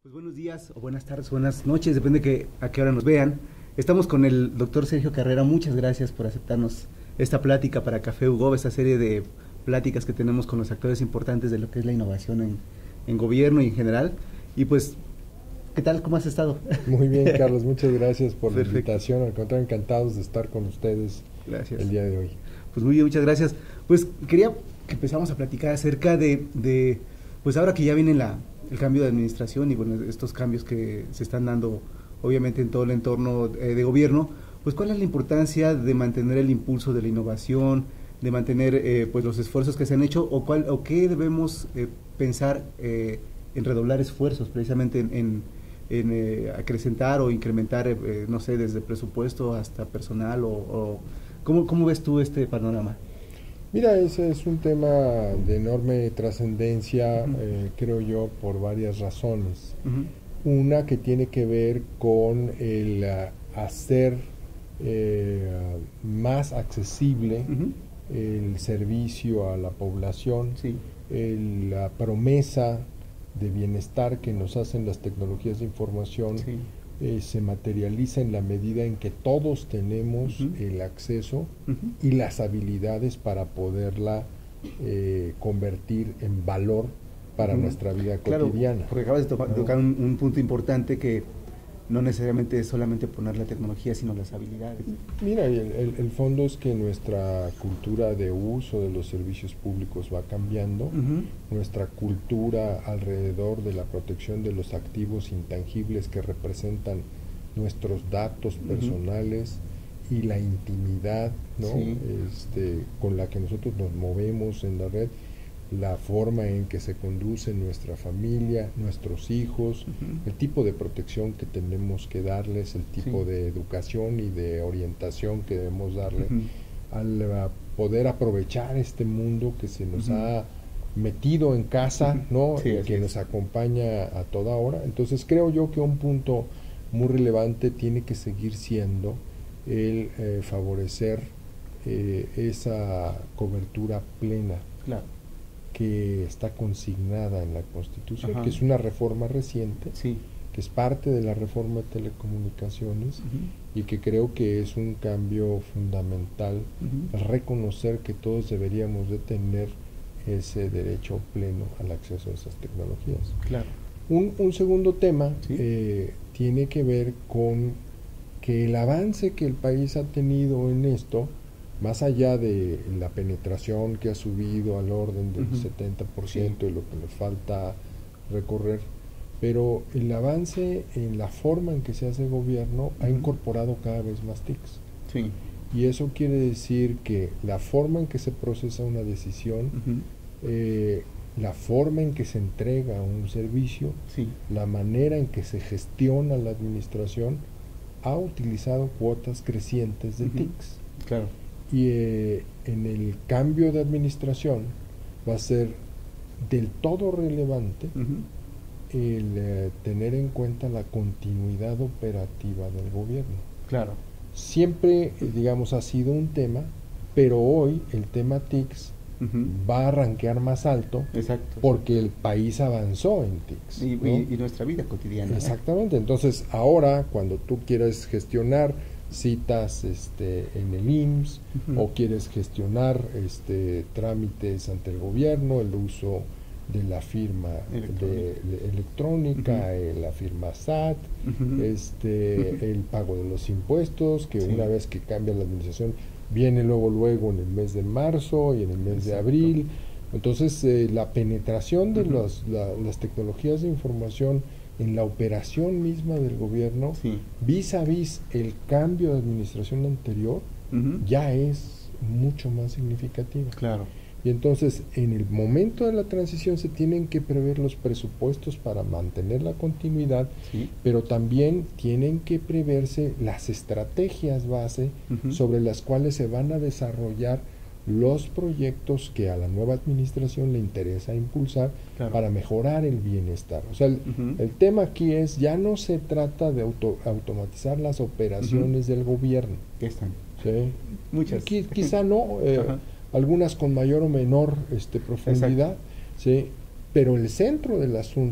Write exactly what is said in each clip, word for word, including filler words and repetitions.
Pues buenos días o buenas tardes, buenas noches, depende que, a qué hora nos vean. Estamos con el doctor Sergio Carrera. Muchas gracias por aceptarnos esta plática para Café Hugo, esta serie de pláticas que tenemos con los actores importantes de lo que es la innovación en, en gobierno y en general. Y pues, ¿qué tal? ¿Cómo has estado? Muy bien, Carlos, muchas gracias por Perfecto. la invitación. Al contrario, encantados de estar con ustedes Gracias. el día de hoy. Pues muy bien, muchas gracias. Pues quería que empezáramos a platicar acerca de, de pues ahora que ya viene la, el cambio de administración y bueno, estos cambios que se están dando obviamente en todo el entorno eh, de gobierno, pues cuál es la importancia de mantener el impulso de la innovación, de mantener eh, pues los esfuerzos que se han hecho o cuál o qué debemos eh, pensar eh, en redoblar esfuerzos precisamente en, en, en eh, acrecentar o incrementar, eh, no sé, desde presupuesto hasta personal o, o ¿cómo, cómo ves tú este panorama? Mira, ese es un tema de enorme trascendencia, Uh-huh. eh, creo yo, por varias razones. Uh-huh. Una que tiene que ver con el uh, hacer eh, más accesible Uh-huh. el servicio a la población, Sí. el, la promesa de bienestar que nos hacen las tecnologías de información. Sí. Eh, se materializa en la medida en que todos tenemos Uh-huh. el acceso Uh-huh. y las habilidades para poderla eh, convertir en valor para Uh-huh. nuestra vida Claro, cotidiana. porque acabas de topa- ¿no? tocar un, un punto importante que no necesariamente es solamente poner la tecnología, sino las habilidades. Mira, el, el, el fondo es que nuestra cultura de uso de los servicios públicos va cambiando. Uh-huh. Nuestra cultura alrededor de la protección de los activos intangibles que representan nuestros datos Uh-huh. personales y la intimidad, ¿no? Sí. Este, con la que nosotros nos movemos en la red, la forma en que se conduce nuestra familia, nuestros hijos, Uh-huh. el tipo de protección que tenemos que darles, el tipo Sí. de educación y de orientación que debemos darle, Uh-huh. al uh, poder aprovechar este mundo que se nos Uh-huh. ha metido en casa, Uh-huh. ¿no? Sí, Y así que es. nos acompaña a toda hora. Entonces creo yo que un punto muy relevante tiene que seguir siendo el eh, favorecer eh, esa cobertura plena Claro. que está consignada en la Constitución, Ajá. que es una reforma reciente, Sí. que es parte de la reforma de telecomunicaciones Uh-huh. y que creo que es un cambio fundamental Uh-huh. al reconocer que todos deberíamos de tener ese derecho pleno al acceso a esas tecnologías. Claro. Un, un segundo tema Sí. eh, tiene que ver con que el avance que el país ha tenido en esto, más allá de la penetración que ha subido al orden del Uh-huh. setenta por ciento Sí. y lo que nos falta recorrer, pero el avance en la forma en que se hace gobierno ha Uh-huh. incorporado cada vez más T I Cs. Sí. Y eso quiere decir que la forma en que se procesa una decisión, Uh-huh. eh, la forma en que se entrega un servicio, Sí. la manera en que se gestiona la administración, ha utilizado cuotas crecientes de Uh-huh. T I Cs. Claro. Y eh, en el cambio de administración va a ser del todo relevante Uh-huh. el eh, tener en cuenta la continuidad operativa del gobierno. Claro. Siempre, eh, digamos, ha sido un tema, pero hoy el tema T I Cs Uh-huh. va a rankear más alto Exacto. porque el país avanzó en T I Cs. Y, ¿no? y, y nuestra vida cotidiana. Exactamente. Entonces, ahora, cuando tú quieres gestionar citas este, en el I M S S Uh-huh. o quieres gestionar este, trámites ante el gobierno, el uso de la firma Electrónica, de, de electrónica Uh-huh. eh, la firma S A T, Uh-huh. este, Uh-huh. el pago de los impuestos, que Sí. una vez que cambia la administración, viene luego, luego en el mes de marzo y en el mes de Exacto. abril. Entonces, eh, la penetración de Uh-huh. los, la, las tecnologías de información en la operación misma del gobierno, Sí. vis a vis el cambio de administración anterior, Uh-huh. ya es mucho más significativa. Claro. Y entonces, en el momento de la transición se tienen que prever los presupuestos para mantener la continuidad, Sí. pero también tienen que preverse las estrategias base Uh-huh. sobre las cuales se van a desarrollar los proyectos que a la nueva administración le interesa impulsar Claro. para mejorar el bienestar. O sea, el, Uh-huh. el tema aquí es, ya no se trata de auto, automatizar las operaciones Uh-huh. del gobierno. Ya están. ¿Sí? Muchas. Qui- quizá no, eh, Ajá. algunas con mayor o menor este, profundidad, ¿sí? Pero el centro del asunto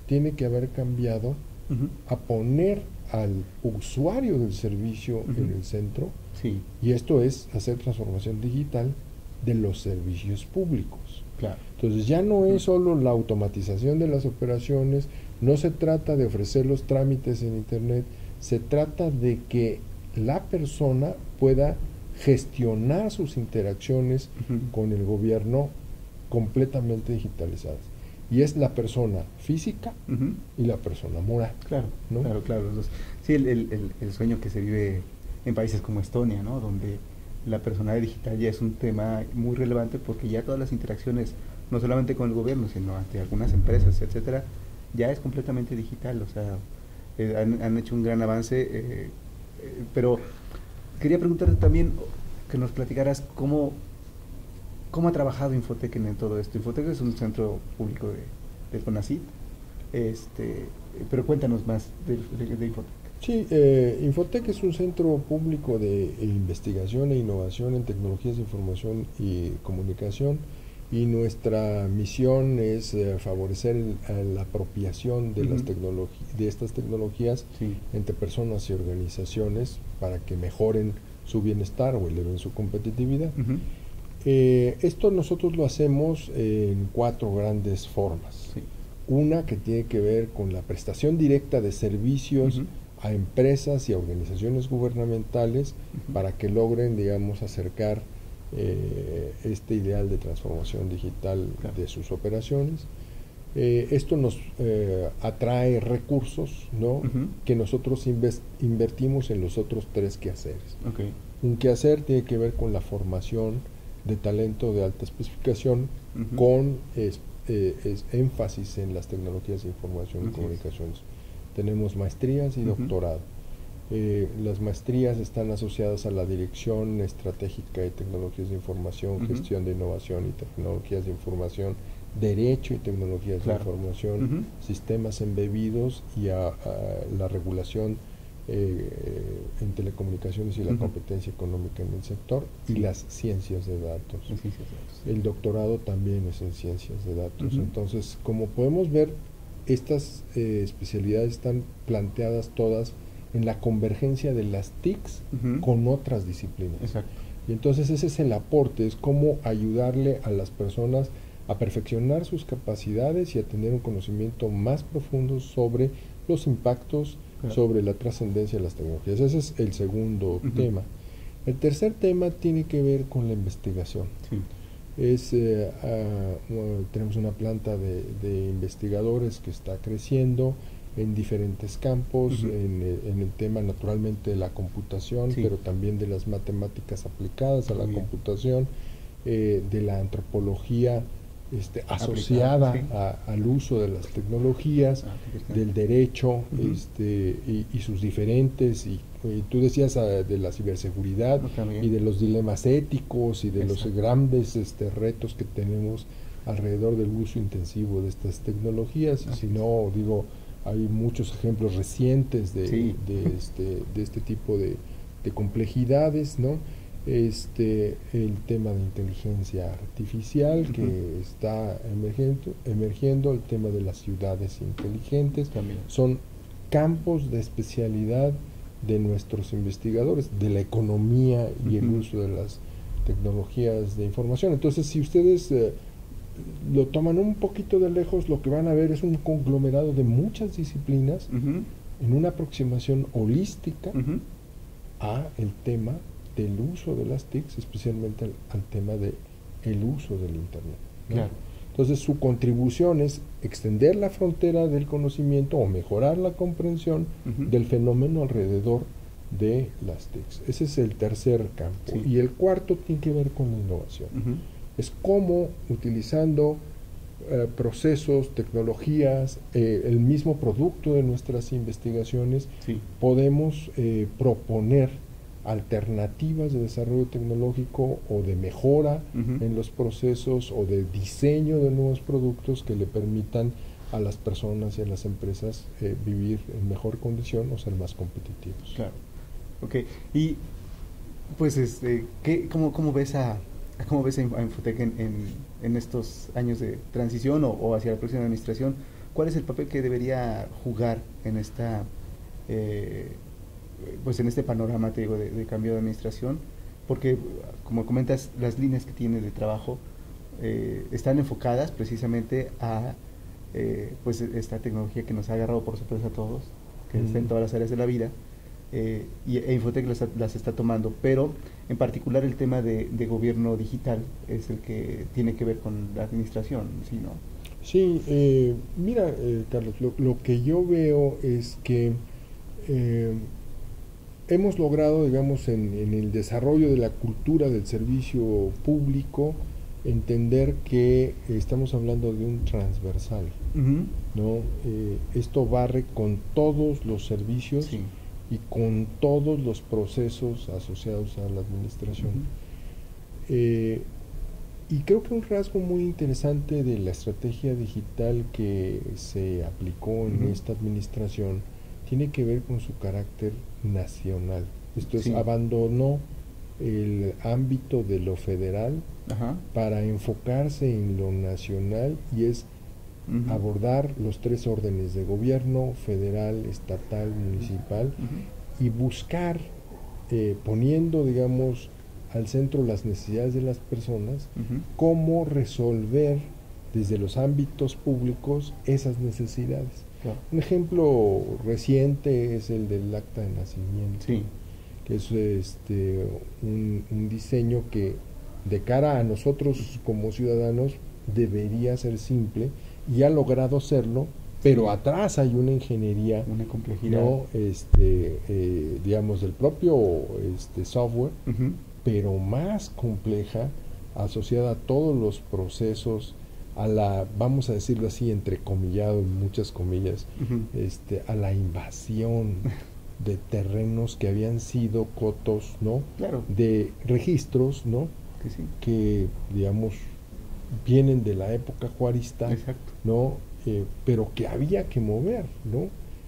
tiene que haber cambiado uh-huh. a poner al usuario del servicio uh-huh. en el centro, sí. y esto es hacer transformación digital de los servicios públicos. Claro. Entonces ya no es solo la automatización de las operaciones, no se trata de ofrecer los trámites en internet, se trata de que la persona pueda gestionar sus interacciones uh-huh. con el gobierno completamente digitalizadas. Y es la persona física uh-huh. y la persona moral. Claro, ¿no? claro, claro. Sí, el, el, el sueño que se vive en países como Estonia, ¿no? Donde la personalidad digital ya es un tema muy relevante porque ya todas las interacciones, no solamente con el gobierno, sino ante algunas empresas, etcétera, ya es completamente digital. O sea, eh, han, han hecho un gran avance, eh, eh, pero quería preguntarte también que nos platicaras cómo ¿Cómo ha trabajado Infotec en todo esto? Infotec es un centro público de, de CONACYT, este, pero cuéntanos más de, de, de Infotec. Sí, eh, Infotec es un centro público de investigación e innovación en tecnologías de información y comunicación, y nuestra misión es eh, favorecer el, la apropiación de, uh-huh. las tecnologi- de estas tecnologías sí. entre personas y organizaciones para que mejoren su bienestar o eleven su competitividad. Uh-huh. Eh, esto nosotros lo hacemos en cuatro grandes formas. Sí. Una que tiene que ver con la prestación directa de servicios uh-huh. a empresas y a organizaciones gubernamentales uh-huh. para que logren, digamos, acercar eh, este ideal de transformación digital claro. de sus operaciones. Eh, esto nos eh, atrae recursos, ¿no? Uh-huh. que nosotros invest- invertimos en los otros tres quehaceres. Okay. Un quehacer tiene que ver con la formación de talento de alta especificación uh-huh. con es, eh, es énfasis en las tecnologías de información uh-huh. y comunicaciones. Tenemos maestrías y uh-huh. doctorado. Eh, las maestrías están asociadas a la Dirección Estratégica de Tecnologías de Información, uh-huh. Gestión de Innovación y Tecnologías de Información, Derecho y Tecnologías claro. de Información, uh-huh. Sistemas embebidos y a, a la regulación Eh, en telecomunicaciones y la uh-huh. competencia económica en el sector sí. y las ciencias de datos. Ciencias de datos sí. El doctorado también es en ciencias de datos. Uh-huh. Entonces, como podemos ver, estas eh, especialidades están planteadas todas en la convergencia de las T I Cs uh-huh. con otras disciplinas. Exacto. Y entonces ese es el aporte, es cómo ayudarle a las personas a perfeccionar sus capacidades y a tener un conocimiento más profundo sobre los impactos sobre la trascendencia de las tecnologías. Ese es el segundo uh-huh. tema. El tercer tema tiene que ver con la investigación. Sí. Es, eh, uh, uh, tenemos una planta de, de investigadores que está creciendo en diferentes campos, uh-huh. en, en el tema naturalmente de la computación, sí. pero también de las matemáticas aplicadas a la Muy computación, eh, de la antropología Este, asociada sí. a, al uso de las tecnologías, ah, del derecho uh-huh. este, y, y sus diferentes, y, y tú decías uh, de la ciberseguridad okay, y de los dilemas éticos y de Exacto. los grandes este, retos que tenemos alrededor del uso intensivo de estas tecnologías. Y si no, digo, hay muchos ejemplos recientes de, sí. de, este, de este tipo de, de complejidades, ¿no? Este, el tema de inteligencia artificial uh-huh. que está emergiendo, emergiendo, el tema de las ciudades inteligentes, También. son campos de especialidad de nuestros investigadores, de la economía y uh-huh. el uso de las tecnologías de información. Entonces, si ustedes eh, lo toman un poquito de lejos, lo que van a ver es un conglomerado de muchas disciplinas uh-huh. en una aproximación holística uh-huh. a el tema del uso de las T I Cs, especialmente al, al tema de el uso del Internet, ¿no? Claro. Entonces su contribución es extender la frontera del conocimiento o mejorar la comprensión uh-huh. del fenómeno alrededor de las T I Cs. Ese es el tercer campo. Sí. Y el cuarto tiene que ver con la innovación. Uh-huh. Es cómo, utilizando eh, procesos, tecnologías, eh, el mismo producto de nuestras investigaciones, sí. podemos eh, proponer alternativas de desarrollo tecnológico o de mejora uh-huh. en los procesos o de diseño de nuevos productos que le permitan a las personas y a las empresas eh, vivir en mejor condición o ser más competitivos. Claro. Ok. Y pues este, ¿qué, cómo, cómo ves a cómo ves a Infotec en, en, en estos años de transición o, o hacia la próxima administración? ¿cuál es el papel que debería jugar en esta, eh, pues en este panorama, te digo, de, de cambio de administración? Porque, como comentas, las líneas que tiene de trabajo eh, están enfocadas precisamente a eh, pues esta tecnología que nos ha agarrado por sorpresa a todos, que mm. está en todas las áreas de la vida, eh, y e Infotec las, las está tomando, pero en particular el tema de, de gobierno digital es el que tiene que ver con la administración, ¿sí, no? Sí, eh, mira, eh, Carlos, lo, lo que yo veo es que eh, hemos logrado, digamos, en, en el desarrollo de la cultura del servicio público, entender que estamos hablando de un transversal, uh-huh. ¿no? Eh, esto barre con todos los servicios sí. y con todos los procesos asociados a la administración. Uh-huh. Eh, y creo que un rasgo muy interesante de la estrategia digital que se aplicó en uh-huh. esta administración tiene que ver con su carácter nacional. Esto sí. es, abandonó el ámbito de lo federal Ajá. para enfocarse en lo nacional, y es uh-huh. abordar los tres órdenes de gobierno: federal, estatal, municipal, uh-huh. y buscar, eh, poniendo, digamos, al centro las necesidades de las personas, uh-huh. cómo resolver desde los ámbitos públicos esas necesidades. Claro. Un ejemplo reciente es el del acta de nacimiento. Sí. Que es este un, un diseño que de cara a nosotros como ciudadanos debería ser simple, y ha logrado serlo, pero sí. atrás hay una ingeniería, una complejidad, no este eh, digamos del propio este software, uh-huh. pero más compleja, asociada a todos los procesos, a la, vamos a decirlo así, entrecomillado, en muchas comillas, uh-huh. este a la invasión de terrenos que habían sido cotos, ¿no? Claro. De registros, ¿no? Que sí. Que, digamos, vienen de la época juarista, exacto. ¿no? Eh, pero que había que mover, ¿no?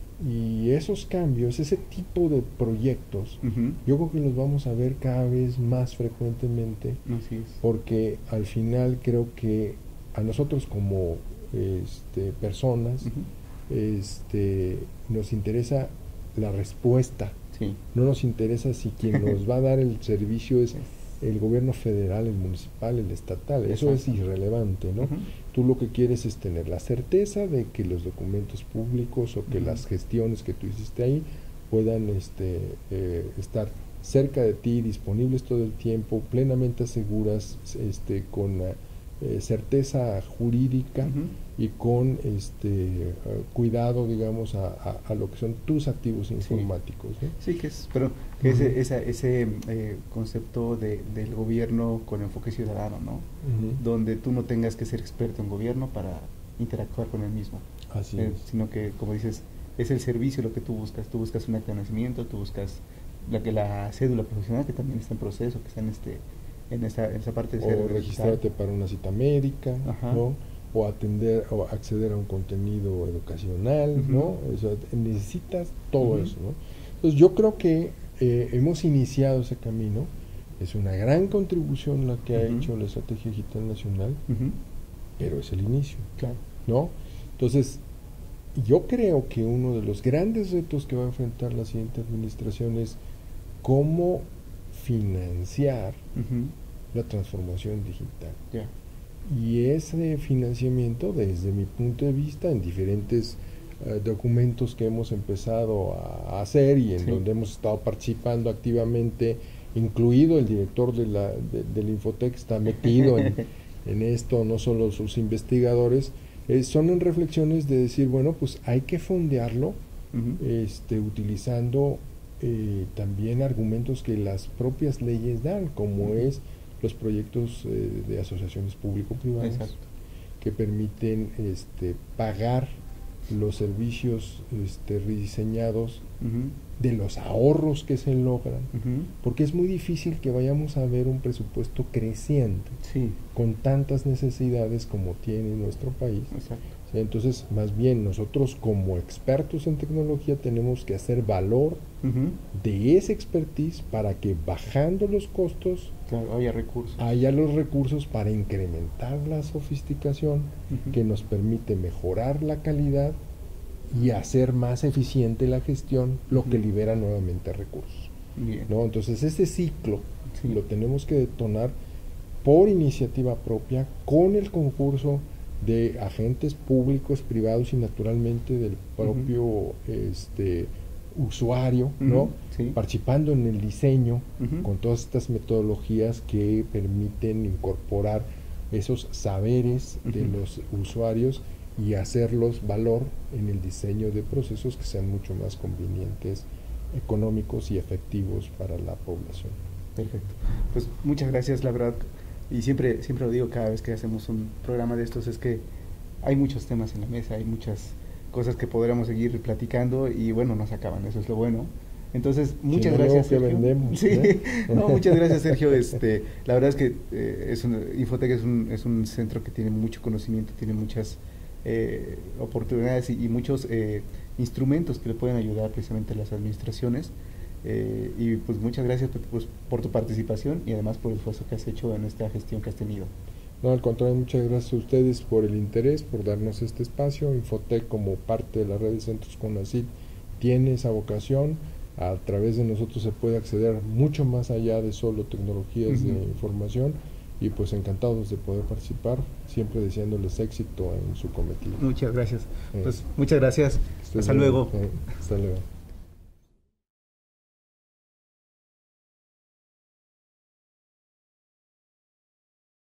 Y esos cambios, ese tipo de proyectos, uh-huh. yo creo que los vamos a ver cada vez más frecuentemente, así es. Porque al final creo que a nosotros como este, personas, uh-huh. este, nos interesa la respuesta, sí. no nos interesa si quien nos va a dar el servicio es el gobierno federal, el municipal, el estatal. Eso Exacto. es irrelevante, ¿no? Uh-huh. Tú lo que quieres es tener la certeza de que los documentos públicos o que uh-huh. las gestiones que tú hiciste ahí puedan este, eh, estar cerca de ti, disponibles todo el tiempo, plenamente seguras, este, con eh, certeza jurídica uh-huh. y con este uh, cuidado, digamos, a, a, a lo que son tus activos informáticos, sí, ¿no? Sí, que es, pero que uh-huh. ese, esa, ese eh, concepto de, del gobierno con enfoque ciudadano, ¿no? Uh-huh. Donde tú no tengas que ser experto en gobierno para interactuar con el mismo. Así eh, es. Sino que, como dices, es el servicio lo que tú buscas. Tú buscas un acta de nacimiento, tú buscas la que la cédula profesional, que también está en proceso, que está en este en esa, en esa parte de o registrarte para una cita médica, ¿no? O atender o acceder a un contenido educacional, uh-huh. ¿no? O sea, necesitas todo uh-huh. eso, ¿no? Entonces yo creo que eh, hemos iniciado ese camino. Es una gran contribución la que uh-huh. ha hecho la Estrategia Digital Nacional, uh-huh. pero es el inicio, claro. ¿no? Entonces yo creo que uno de los grandes retos que va a enfrentar la siguiente administración es cómo financiar uh-huh. la transformación digital. Yeah. Y ese financiamiento, desde mi punto de vista, en diferentes uh, documentos que hemos empezado a, a hacer y en sí. donde hemos estado participando activamente, incluido el director de la, de, del Infotec está metido en, en esto, no solo sus investigadores, eh, son en reflexiones de decir, bueno, pues hay que fondearlo uh-huh. este, utilizando Eh, también argumentos que las propias leyes dan, como uh-huh. es los proyectos eh, de asociaciones público-privadas Exacto. que permiten este, pagar los servicios este, rediseñados uh-huh. de los ahorros que se logran, Uh-huh. porque es muy difícil que vayamos a ver un presupuesto creciente Sí, con tantas necesidades como tiene nuestro país. exacto. ¿Sí? Entonces, más bien nosotros como expertos en tecnología tenemos que hacer valor Uh-huh. de esa expertise para que bajando los costos Claro, haya recursos. haya los recursos para incrementar la sofisticación Uh-huh. que nos permite mejorar la calidad y hacer más eficiente la gestión, lo que Ujú. libera nuevamente recursos, Bien. ¿no? Entonces ese ciclo Sí. lo tenemos que detonar por iniciativa propia, con el concurso de agentes públicos, privados y naturalmente del propio este, usuario, ¿no? Ujú, sí. Participando en el diseño Ujú. con todas estas metodologías que permiten incorporar esos saberes de Ujú. los usuarios y hacerlos valor en el diseño de procesos que sean mucho más convenientes, económicos y efectivos para la población. Perfecto. Pues muchas gracias, la verdad. Y siempre, siempre lo digo cada vez que hacemos un programa de estos, es que hay muchos temas en la mesa, hay muchas cosas que podríamos seguir platicando y bueno, no se acaban, eso es lo bueno. Entonces, muchas Si no, gracias, luego, ¿qué Sergio. vendemos, Sí, no? no, muchas gracias, Sergio. Este, la verdad es que eh, es un, Infotec es un, es un centro que tiene mucho conocimiento, tiene muchas eh, oportunidades y, y muchos eh, instrumentos que le pueden ayudar precisamente a las administraciones. Eh, y pues muchas gracias pues, por tu participación y además por el esfuerzo que has hecho en esta gestión que has tenido. No, al contrario, muchas gracias a ustedes por el interés, por darnos este espacio. Infotec, como parte de la red de centros CONACYT, tiene esa vocación. A través de nosotros se puede acceder mucho más allá de solo tecnologías Uh-huh. de información, y pues encantados de poder participar, siempre deseándoles éxito en su cometido. Muchas gracias. Eh, Pues muchas gracias. Estés Hasta bien. luego. Eh, hasta luego.